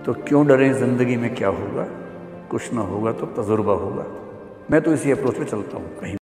तो क्यों डरें, ज़िंदगी में क्या होगा, कुछ ना होगा तो तजुर्बा होगा। मैं तो इसी अप्रोच पे चलता हूँ कहीं